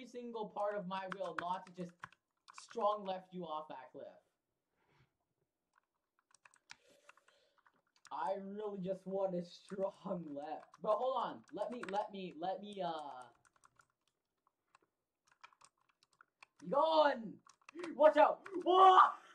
single part of my will not to just strong left you off that cliff. I really just want a strong left. But hold on. Let me, Gone! Watch out! Whoa!